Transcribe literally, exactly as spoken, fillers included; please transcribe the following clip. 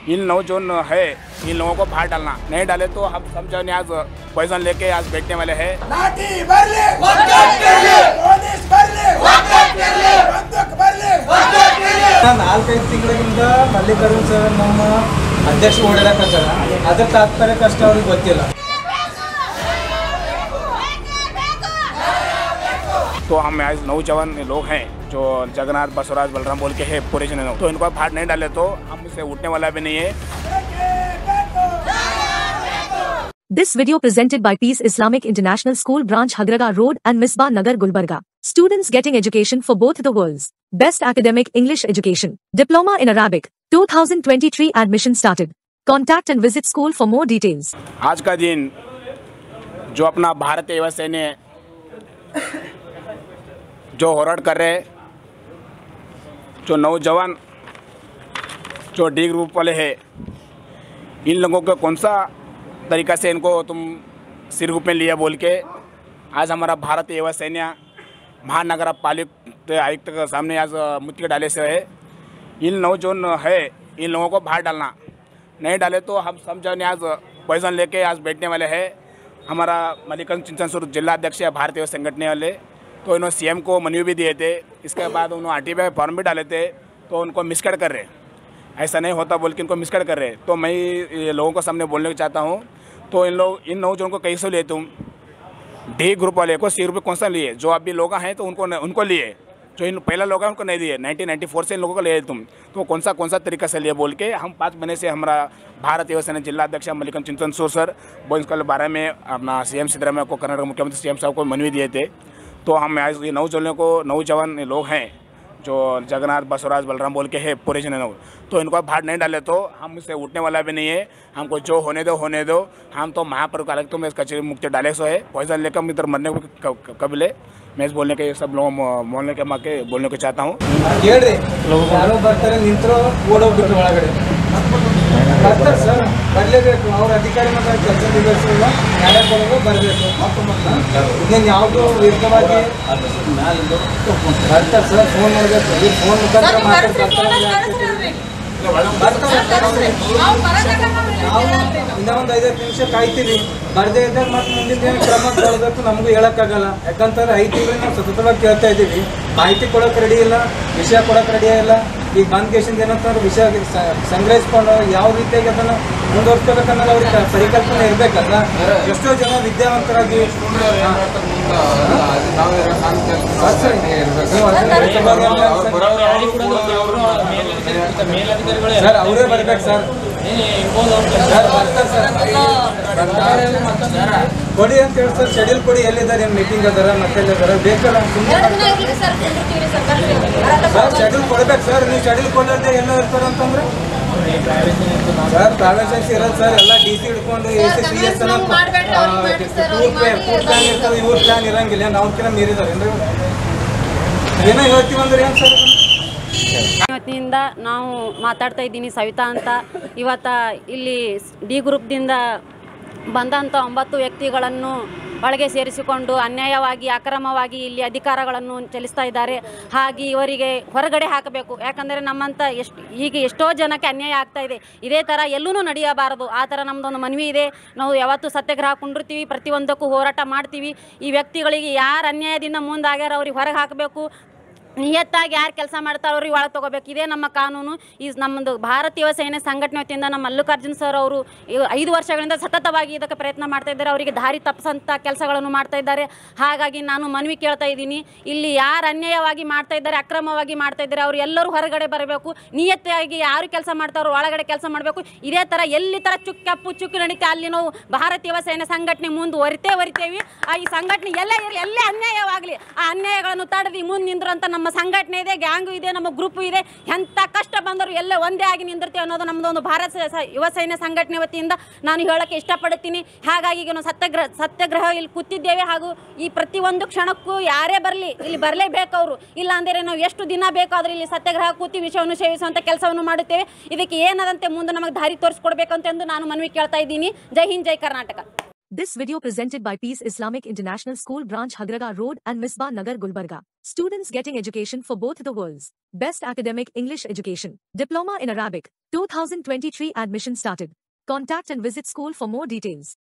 इन नौजवान है, इन लोगों को बाहर डालना, नहीं डाले तो हम सब जन आज पॉइजन लेके आज बैठने वाले हैं। ನಾಲ್ಕೈದು ತಿಂಗಳಿಂದ ಮಲ್ಲಿಕಾರ್ಜುನ್ ಸರ್ ನಮ್ಮ ಅಧ್ಯಕ್ಷ ಓಡಾಡಕತ್ತಾರ, ಅದರ ತಾತ್ಪರ್ಯ ಕಷ್ಟ ಅವ್ರಿಗೆ ಗೊತ್ತಿಲ್ಲ। तो हम आज नौजवान लोग हैं जो जगन्नाथ बसवराज बलराम बोल के है पूरे जने, तो इनको बाहर नहीं डाले तो हम इससे उठने वाला भी नहीं है। This video presented by Peace Islamic International School Branch Hagraga Road and Misbah Nagar Gulbarga. Students getting education for both the worlds. Best academic English education. Diploma in Arabic. twenty twenty-three admission started. Contact and visit school for more details. आज का दिन जो अपना भारतीय युवा सैन्य जो होराट कर रहे हैं, जो नौजवान जो डी ग्रुप वाले हैं, इन लोगों को कौन सा तरीका से इनको तुम सिर रूप में लिया बोल के आज हमारा भारतीय युवा सैन्य महानगर पालिका आयुक्त के सामने आज मुद्दे डाले से है। इन नौजवान है, इन लोगों को बाहर डालना, नहीं डाले तो हम सब जन आज पॉइजन लेके आज बैठने वाले हैं। हमारा मल्लिकार्जुन चिंतनसूर जिला अध्यक्ष है भारतीय युवा संगठन वाले, तो इन्होंने सीएम को मनी भी दिए थे, इसके बाद उन्होंने आरटीआई में फॉर्म भी डाले थे, तो उनको मिसगाइड कर रहे, ऐसा नहीं होता बोल के इनको मिसगाइड कर रहे। तो मैं ये लोगों को सामने बोलने को चाहता हूँ, तो इन लोग इन नौजवानों को कैसे लिए तुम डी ग्रुप वाले को सी रुपये कौन सा लिए, जो अभी लोग हैं तो उनको उनको लिए, जो इन पहला लोग हैं उनको नहीं दिए, नाइनटीन नाइन्टी फोर से इन लोगों को लिए तुम, तो कौन सा कौन सा तरीका से लिए बोल के हम पाँच महीने से हमारा भारत युवा सेना जिला अध्यक्ष मल्लिकार्जुन चिंतनसूर सर वो इसके बारे में अपना सीएम सिद्धरामैया को कर्नाटक मुख्यमंत्री सीएम साहब को मनवी दिए थे। तो हम आज ये नौजवानों को नौजवान लोग हैं जो जगन्नाथ बसवराज बलराम बोल के है पूरे जने, तो इनको बाहर नहीं डाले तो हम इससे उठने वाला भी नहीं है। हमको जो होने दो होने दो, हम तो महापर्व कलेक्टर में कचेरी मुक्ति डाले सो है, पॉइजन लेकर हम इधर मरने को कबले मैं इस बोलने के सब लोग बोलने के मौके बोलने को चाहता हूँ। ಹೇಳ್ರಿ ಯಾರೋ ಬರ್ತಾರೆ ನಿಂತರು ಓಡೋಗ್ಬಿಟ್ಟು ಒಳಗಡೆ ಬರ್ತಾರೆ ಸರ್, ಬರಲೇಬೇಕು, ಅವ್ರ ಅಧಿಕಾರಿ ಮತ್ತು ಕೆಲಸ ನಿರ್ವಹಿಸಿಲ್ಲ, ನ್ಯಾಯ ಕೊಡೋದು ಬರಬೇಕು, ಇನ್ನೇನು ಯಾವುದೋ ವಿರುದ್ಧವಾಗಿ ಬರ್ತಾರೆ ಸರ್, ಫೋನ್ ಮಾಡಬೇಕು, ಈ ಫೋನ್ ಮುಖಾಂತರ ಮಾತಾಡ್ತಾರೆ, ಇನ್ನೊಂದು ಐದತ್ತು ನಿಮಿಷ ಕಾಯ್ತೀವಿ, ಬರ್ದೇ ಇದ್ದಾಗ ಮತ್ತೆ ಮುಂದಿನ ದಿನ ಕ್ರಮ ತಗೊಳ್ಬೇಕು, ನಮಗೂ ಹೇಳೋಕ್ಕಾಗಲ್ಲ, ಯಾಕಂತಂದ್ರೆ ಐದು ತಿಂಗಳು ನಾವು ಸತತವಾಗಿ ಕೇಳ್ತಾ ಇದ್ದೀವಿ, ಮಾಹಿತಿ ಕೊಡೋಕೆ ರೆಡಿ ಇಲ್ಲ, ವಿಷಯ ಕೊಡೋಕೆ ರೆಡಿ ಇಲ್ಲ। ಈಗ ಬಂದ್ ಕೇಸಿಂದ ಏನಂತಂದ್ರೆ ವಿಷಯ ಸಂಗ್ರಹಿಸ್ಕೊಂಡು ಯಾವ ರೀತಿಯಾಗಿ ಅದನ್ನು ಮುಂದುವರ್ಸ್ಕೋಬೇಕನ್ನೋದು ಅವ್ರಿಗೆ ಪರಿಕಲ್ಪನೆ ಇರಬೇಕಲ್ಲ। ಎಷ್ಟೋ ಜನ ವಿದ್ಯಾವಂತರಾಗಿ ಸರ್ ಅವರೇ ಬರ್ಬೇಕು ಸರ್, ಕೊಡಿ ಅಂತ ಹೇಳಿ ಸರ್, ಶೆಡ್ಯೂಲ್ ಕೊಡಿ, ಎಲ್ಲಿದ್ದಾರೆ ಏನು ಮೀಟಿಂಗ್ ಅದಾರ ಮತ್ತೆ ಎಲ್ಲಿದ್ದಾರೆ ಬೇಕಲ್ಲ, ಸರ್ ಶೆಡ್ಯೂಲ್ ಕೊಡ್ಬೇಕು ಸರ್, ನೀವು ಶೆಡ್ಯೂಲ್ ಕೊಡೋದೇ ಎಲ್ಲ ಇರ್ತಾರೆ ಅಂತಂದ್ರೆ ಸರ್ ಪ್ರಾವಿಷನ್ಸ್ ಇರೋದು ಸರ್, ಎಲ್ಲ ಡಿ ಸಿ ಹಿಡ್ಕೊಂಡು A C C S tour plan ಇರ್ತದೆ, ಇವ್ರ ಪ್ಲಾನ್ ಇರಂಗಿಲ್ಲ, ನಾವ್ಕಿನ್ನ ಮೀರಿದಾರೆ ಏನ್ರಿ, ಏನೋ ಹೇಳ್ತೀವಿ ಅಂದ್ರೆ ಏನು ಸರ್? ಇವತ್ತಿನಿಂದ ನಾವು ಮಾತಾಡ್ತಾ ಇದ್ದೀನಿ ಸವಿತಾ ಅಂತ, ಇವತ್ತು ಇಲ್ಲಿ ಡಿ ಗ್ರೂಪ್ದಿಂದ ಬಂದಂಥ ಒಂಬತ್ತು ವ್ಯಕ್ತಿಗಳನ್ನು ಒಳಗೆ ಸೇರಿಸಿಕೊಂಡು ಅನ್ಯಾಯವಾಗಿ ಅಕ್ರಮವಾಗಿ ಇಲ್ಲಿ ಅಧಿಕಾರಗಳನ್ನು ಚಲಿಸ್ತಾ ಇದ್ದಾರೆ, ಹಾಗೆ ಇವರಿಗೆ ಹೊರಗಡೆ ಹಾಕಬೇಕು, ಯಾಕಂದರೆ ನಮ್ಮಂಥ ಎಷ್ಟು ಹೀಗೆ ಎಷ್ಟೋ ಜನಕ್ಕೆ ಅನ್ಯಾಯ ಆಗ್ತಾ ಇದೆ, ಇದೇ ಥರ ಎಲ್ಲೂ ನಡೆಯಬಾರದು, ಆ ಥರ ನಮ್ಮದೊಂದು ಮನವಿ ಇದೆ। ನಾವು ಯಾವತ್ತೂ ಸತ್ಯಾಗ್ರಹ ಕುಂಡಿರ್ತೀವಿ, ಪ್ರತಿಯೊಂದಕ್ಕೂ ಹೋರಾಟ ಮಾಡ್ತೀವಿ, ಈ ವ್ಯಕ್ತಿಗಳಿಗೆ ಯಾರು ಅನ್ಯಾಯದಿಂದ ಮುಂದಾಗ್ಯಾರ ಅವ್ರಿಗೆ ಹೊರಗೆ ಹಾಕಬೇಕು, ನಿಯತ್ತಾಗಿ ಯಾರು ಕೆಲಸ ಮಾಡ್ತಾರೋ ಅವ್ರಿಗೆ ಒಳಗೆ ತೊಗೋಬೇಕು, ಇದೇ ನಮ್ಮ ಕಾನೂನು। ಈ ನಮ್ಮದು ಭಾರತೀಯ ಸೇನೆ ಸಂಘಟನೆ ವತಿಯಿಂದ ನಮ್ಮ ಮಲ್ಲಿಕಾರ್ಜುನ್ ಸರ್ ಅವರು ಐದು ವರ್ಷಗಳಿಂದ ಸತತವಾಗಿ ಇದಕ್ಕೆ ಪ್ರಯತ್ನ ಮಾಡ್ತಾ ಇದ್ದಾರೆ, ಅವರಿಗೆ ದಾರಿ ತಪ್ಪಿಸಂಥ ಕೆಲಸಗಳನ್ನು ಮಾಡ್ತಾ ಇದ್ದಾರೆ। ಹಾಗಾಗಿ ನಾನು ಮನವಿ ಕೇಳ್ತಾ ಇದ್ದೀನಿ, ಇಲ್ಲಿ ಯಾರು ಅನ್ಯಾಯವಾಗಿ ಮಾಡ್ತಾ ಇದ್ದಾರೆ, ಅಕ್ರಮವಾಗಿ ಮಾಡ್ತಾ ಇದ್ದಾರೆ, ಅವರು ಎಲ್ಲರೂ ಹೊರಗಡೆ ಬರಬೇಕು, ನಿಯತ್ತಾಗಿ ಯಾರು ಕೆಲಸ ಮಾಡ್ತಾರೋ ಒಳಗಡೆ ಕೆಲಸ ಮಾಡಬೇಕು, ಇದೇ ಥರ ಎಲ್ಲಿ ಥರ ಚುಕ್ ಕಪ್ಪು ಚುಕ್ಕು ನಡೀತೆ ಅಲ್ಲಿ ನಾವು ಭಾರತೀಯ ಸೇನೆ ಸಂಘಟನೆ ಮುಂದುವರಿತೇ ವರಿತೇವೆ। ಆ ಈ ಸಂಘಟನೆ ಎಲ್ಲೇ ಇರಲಿ, ಎಲ್ಲೇ ಅನ್ಯಾಯವಾಗಲಿ ಆ ಅನ್ಯಾಯಗಳನ್ನು ತಡೆದು ಮುಂದೆ ನಿಂದ್ರಂತ ನಮ್ಮ ಸಂಘಟನೆ ಇದೆ, ಗ್ಯಾಂಗು ಇದೆ, ನಮ್ಮ ಗ್ರೂಪ್ ಇದೆ, ಎಂಥ ಕಷ್ಟ ಬಂದರು ಎಲ್ಲ ಒಂದೇ ಆಗಿ ನಿಂದಿರ್ತೀವಿ ಅನ್ನೋದು ನಮ್ಮದೊಂದು ಭಾರತ ಯುವ ಸೈನ್ಯ ಸಂಘಟನೆ ವತಿಯಿಂದ ನಾನು ಹೇಳೋಕ್ಕೆ ಇಷ್ಟಪಡುತ್ತೀನಿ। ಹಾಗಾಗಿ ಈಗ ನಾವು ಸತ್ಯಾಗ್ರಹ ಸತ್ಯಾಗ್ರಹ ಇಲ್ಲಿ ಕೂತಿದ್ದೇವೆ, ಹಾಗೂ ಈ ಪ್ರತಿಯೊಂದು ಕ್ಷಣಕ್ಕೂ ಯಾರೇ ಬರಲಿ ಇಲ್ಲಿ ಬರಲೇಬೇಕು ಅವರು, ಇಲ್ಲ ಅಂದರೆ ನಾವು ಎಷ್ಟು ದಿನ ಬೇಕಾದರೂ ಇಲ್ಲಿ ಸತ್ಯಾಗ್ರಹ ಕೂತಿ ವಿಷಯವನ್ನು ಸೇವಿಸುವಂಥ ಕೆಲಸವನ್ನು ಮಾಡುತ್ತೇವೆ। ಇದಕ್ಕೆ ಏನದಂತೆ ಮುಂದೆ ನಮಗೆ ದಾರಿ ತೋರಿಸ್ಕೊಡ್ಬೇಕಂತೆಂದು ನಾನು ಮನವಿ ಕೇಳ್ತಾ ಇದ್ದೀನಿ। ಜೈ ಹಿಂದ್, ಜೈ Karnataka. This video presented by Peace Islamic International School Branch Hagraga Road and Misbah Nagar Gulbarga. Students getting education for both the worlds. Best academic English education. Diploma in Arabic. two thousand twenty-three admission started. Contact and visit school for more details.